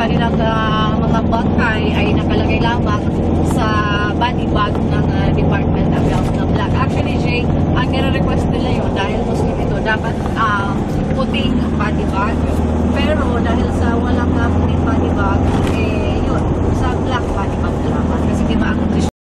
kanilang mga bangkay ay nakalagay lamang sa body bag ng Department of Health na black. Actually, Jay, ang nire-request nila yun dahil Muslim ito, dapat puting body bag. Pero dahil sa walang puting body bag,